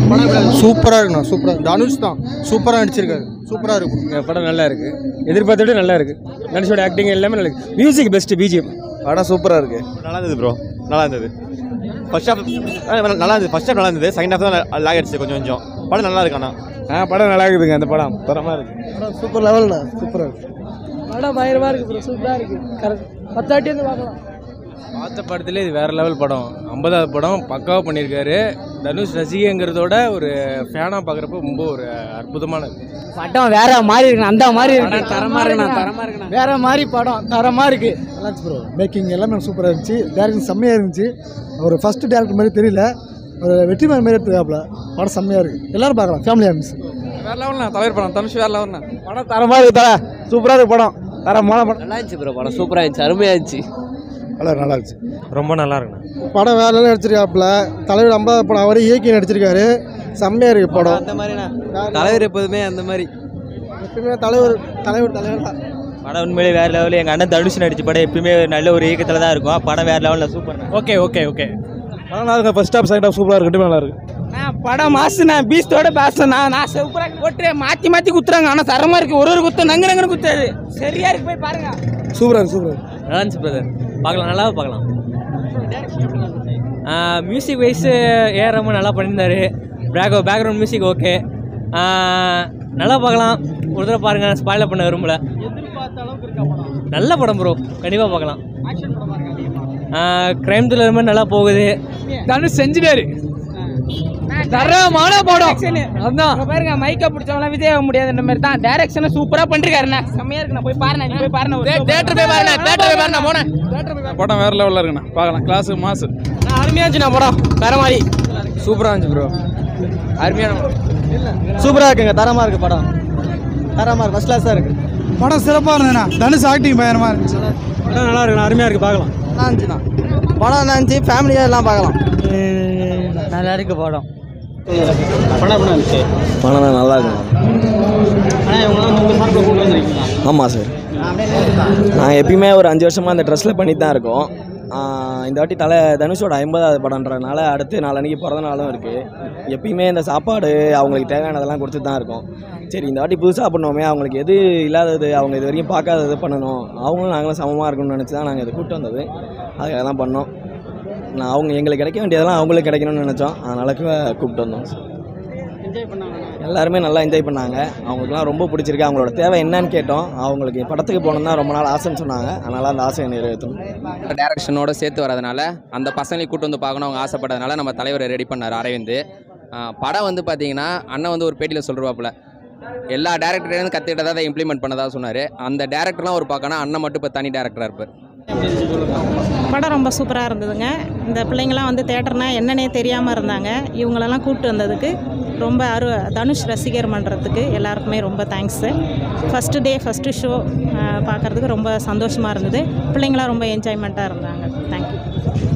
சூப்பராக இருக்குண்ணா, சூப்பராக. தனுஷ் தான் சூப்பராக நடிச்சிருக்காரு, சூப்பராக இருக்கும். படம் நல்லா இருக்குது, எதிர்பார்த்தோட நல்லா இருக்குது. தனுஷோட ஆக்டிங் எல்லாமே நல்லா இருக்குது. மியூசிக் பெஸ்ட்டு, பிஜிஎம் படம் சூப்பராக இருக்குது. நல்லா இருந்தது ப்ரோ, நல்லா இருந்தது. ஃபர்ஸ்ட் ஹாஃப் நல்லா இருந்தது, ஃபர்ஸ்ட் ஹாஃப் நல்லா இருந்தது. செகண்ட் ஹாஃப் தான் லாக் ஆகிடுச்சு கொஞ்சம் கொஞ்சம். படம் நல்லா இருக்கு. ஆனால் படம் நல்லா இருக்குதுங்க. அந்த படம் தரமாக இருக்குது. படம் சூப்பர் லெவல்ண்ணா, சூப்பராக இருக்குது. படம் பயங்கரமாக இருக்குது ப்ரோ, சூப்பராக இருக்குது. கரெக்ட் 10 வாட்டி வந்து பார்க்கலாம். பார்த்த படத்துலேயே இது வேறு லெவல் படம். 50வது படம் பக்காவாக பண்ணியிருக்காரு. தனுஷ் ரசிகைங்கிறதோட ஒரு ஃபேனாக பார்க்குறப்ப ரொம்ப ஒரு அற்புதமானது படம். வேற மாதிரி இருக்குண்ணா, அந்த மாதிரி இருக்கு. தரமாக இருக்குண்ணா, வேற மாதிரி படம் தரமாக இருக்குது. நல்லா இருந்துச்சு ப்ரோ. மேக்கிங் எல்லாமே சூப்பராக இருந்துச்சு. டேரக்ஷன் செம்மையாக இருந்துச்சு. ஒரு ஃபஸ்ட்டு டேரக்டர் மாதிரி தெரியல, ஒரு வெற்றிமாறன் மாதிரி எடுத்துக்காப்புல. படம் செம்மையாக இருக்குது, எல்லோரும் பார்க்கலாம், ஃபேமிலியாக இருந்துச்சு. வேறு லெவல்ண்ணா, தலைவர் படம். தனுஷ் வேறு லெவல்ண்ணா. படம் தரமாக இருக்குது, சூப்பராக இருக்குது படம். தரமான படம். நல்லா இருந்துச்சு ப்ரோ, படம் சூப்பராக இருந்துச்சு, அருமையாக இருந்துச்சு. நல்லா இருந்துச்சு, ரொம்ப நல்லா இருக்குண்ணா. படம் வேற லெவலில் நடிச்சிருக்காப்புல. தலைவர் 50 படம் அவரே இயக்கி நடிச்சிருக்காரு. செம்மையாக இருக்குது படம். அந்த மாதிரிண்ணா தலைவர் எப்போதுமே அந்த மாதிரி எப்பவுமே தலைவர் தலைவர் தலைவர் தான். படம் உண்மையிலே வேறு லெவலில். எங்கள் அண்ணன் தனுஷ் நடிச்ச படம் எப்பயுமே நல்ல ஒரு இயக்கத்தில் தான் இருக்கும். படம் வேறு லெவலில் சூப்பர். Okay okay okay. படம் நல்லா இருக்கு. ஃபர்ஸ்ட் ஹாஃப் செகண்ட் ஹாஃப் சூப்பராக இருக்கு, நல்லா இருக்கு. படம் மாசுண்ணா, பீஸ்டோட பேசலண்ணா. நான் சூப்பராக போட்டு மாற்றி குத்துறாங்க. ஆனால் தரமாக இருக்குது. ஒரு குத்து நங்குன்னு குத்தாது, சரியா இருக்கு. போய் பாருங்க. சூப்பராக இருக்கு, சூப்பராக இருக்கு. நல்லா இருந்துச்சு பிரதர், பார்க்கலாம், நல்லா பார்க்கலாம். மியூசிக் வைஸு ஏஆர் ரஹ்மான் நல்லா பண்ணியிருந்தாரு. பேக்ரவுண்ட் மியூசிக் ஓகே, நல்லா பார்க்கலாம். ஒரு தடவை பாருங்கள், ஸ்பாயிலர் பண்ண விரும்பல. நல்ல படம் ப்ரோ, கண்டிப்பாக பார்க்கலாம். க்ரைம் த்ரில்லர் மாதிரி நல்லா போகுது. தனுஷ் செஞ்சுட்டாரு, தரமான படம். அதான் பாருங்க, மைக்கை பிடிச்சவங்களாம் விஜய் ஆக முடியாதுன்ற மாதிரி தான். டைரக்ஷனை சூப்பராக பண்ணிருக்காருண்ணா, செம்மையா இருக்குண்ணா. போய் பாருண்ணா, நீ போய் பாருண்ணா. தேட்டர் போய் பாருண்ணா, போனேன். படம் வேறு லெவலில் இருக்குண்ணா, பார்க்கலாம். கிளாஸு மாசு அருமையாக இருந்துச்சுண்ணா படம், வேற மாதிரி சூப்பராக இருந்துச்சு ப்ரோ. அருமையான சூப்பராக இருக்குங்க, தரமாக இருக்குது படம். தரமாக இருக்கு, ஃபர்ஸ்ட் கிளாஸாக இருக்குது. படம் சிறப்பாக இருந்ததுண்ணா. தனுஷ் ஆக்டிங் பயங்கரமாக இருந்துச்சு. படம் நல்லா இருக்குண்ணா, அருமையாக இருக்குது, பார்க்கலாம். நல்லா இருந்துச்சுண்ணா படம். நல்லா இருந்துச்சு, ஃபேமிலியாக எல்லாம் பார்க்கலாம். நல்லா இருக்கு படம். படம் இருந்துச்சு. படம் நல்லா இருக்கும். ஆமாம் சார், நாங்கள் எப்பயுமே ஒரு 5 வருஷமாக அந்த ட்ரெஸ்ஸில் பண்ணிட்டு தான் இருக்கோம். இந்த வாட்டி தனுஷோட 50வது படம்ன்றதுனால அடுத்து நாளன்னைக்கு பிறந்த நாளும் இருக்குது. எப்பயுமே இந்த சாப்பாடு அவங்களுக்கு தேவையானதெல்லாம் கொடுத்துட்டு தான் இருக்கோம். சரி, இந்த வாட்டி புதுசாக பண்ணோமே, அவங்களுக்கு எது இல்லாதது, அவங்க இது வரைக்கும் பார்க்காதது பண்ணணும், அவங்களும் நாங்களும் சமமாக இருக்கணும்னு நினச்சி தான் நாங்கள் இதை கூப்பிட்டு வந்தது. அதுக்காக தான் பண்ணோம். அவங்க எங்களுக்கு கிடைக்க வேண்டியதெல்லாம் அவங்களுக்கு கிடைக்கணும்னு நினச்சோம், அதனால கூப்பிட்டு வந்தோம். எல்லாருமே நல்லா என்ஜாய் பண்ணாங்க. அவங்களுக்குலாம் ரொம்ப பிடிச்சிருக்கு. அவங்களோட தேவை என்னன்னு கேட்டோம். அவங்களுக்கு படத்துக்கு போகணுன்னு தான் ரொம்ப நாள் ஆசைன்னு சொன்னாங்க. அதனால் அந்த ஆசையை நிறைவேற்றணும். டேரக்ஷனோட சேர்த்து வரதுனால, அந்த பசங்களையும் கூட்டு வந்து பார்க்கணும் அவங்க ஆசைப்பட்டதுனால நம்ம தலைவர் ரெடி பண்ணார் அரவிந்த். படம் வந்து பார்த்தீங்கன்னா, அண்ணன் வந்து ஒரு பேட்டியில் சொல்லுவாப்புல, எல்லா டேரக்டர்லேருந்து கற்றுக்கிட்டதாக அதை இம்ப்ளிமெண்ட் பண்ணதாக சொன்னார். அந்த டேரக்டர்லாம் ஒரு பார்க்கணும், அண்ணன் மட்டும் இப்போ தனி டேரக்டராக இருப்பார். படம் ரொம்ப சூப்பராக இருந்ததுங்க. இந்த பிள்ளைங்களாம் வந்து தேட்டர்னால் என்னன்னே தெரியாமல் இருந்தாங்க. இவங்களெல்லாம் கூப்பிட்டு வந்ததுக்கு ரொம்ப தனுஷ் ரசிகர் மன்றத்துக்கு எல்லாருக்குமே ரொம்ப thanks. First day first show பார்க்குறதுக்கு ரொம்ப சந்தோஷமாக இருந்தது. பிள்ளைங்களாம் ரொம்ப என்ஜாய்மெண்ட்டாக இருந்தாங்க. தேங்க்யூ.